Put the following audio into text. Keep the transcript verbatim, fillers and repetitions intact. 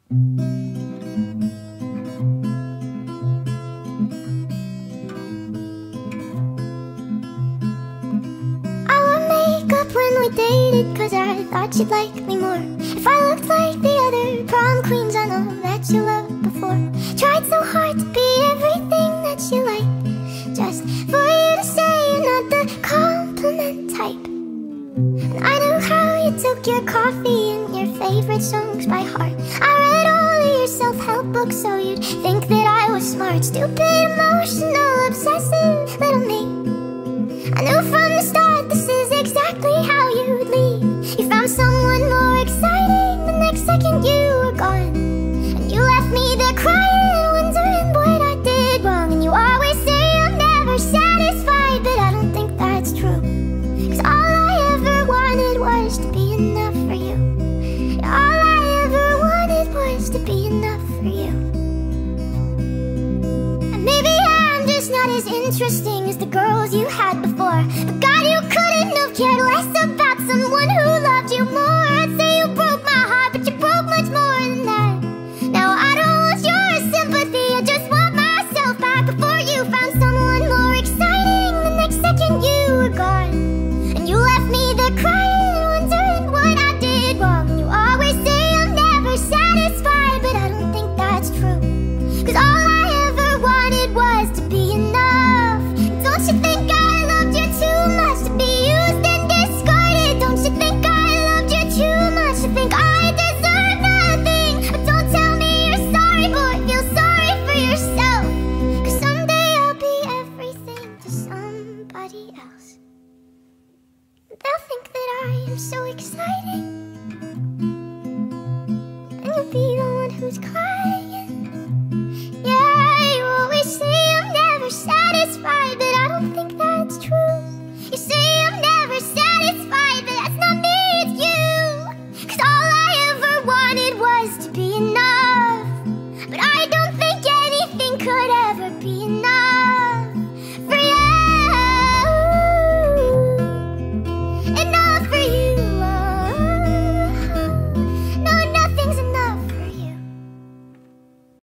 When we dated, cause I thought you'd like me more. If I looked like the other prom queens I know that you loved before. Tried so hard to be everything that you like, just for you to say you're not the compliment type. And I knew how you took your coffee and your favorite songs by heart. I read all of your self-help books so you'd think that I was smart. Stupid, emotional, obsessive little me. I knew from the start this is exactly how you'd leave. You found someone more exciting the next second you were gone. And you left me there crying, wondering what I did wrong. And you always say I'm never satisfied, but I don't think that's true. Cause all I ever wanted was to be enough for you. All I ever wanted was to be enough for you. And maybe I'm just not as interesting as the girls you had before, but God, you couldn't have cared less about someone who loved you more. I'd say you broke my heart, but you broke much more than that. Now I don't want your sympathy, I just want myself back. Before you found someone more exciting, the next second you were gone. And you left me there crying, wondering what I did wrong. And you always say I'm never satisfied, but I don't think that's true. Cause all I ever wanted was to be enough. Don't you think I loved you too much to be used and discarded? Don't you think I loved you too much to think I deserve nothing? But don't tell me you're sorry, boy, feel sorry for yourself. Cause someday I'll be everything to somebody else. They'll think that I am so exciting, and you'll be the one who's crying. Yeah, you always say I'm never satisfied, but I don't think that's true. You say I'm never satisfied, but that's not me, it's you. Cause all I ever wanted was to be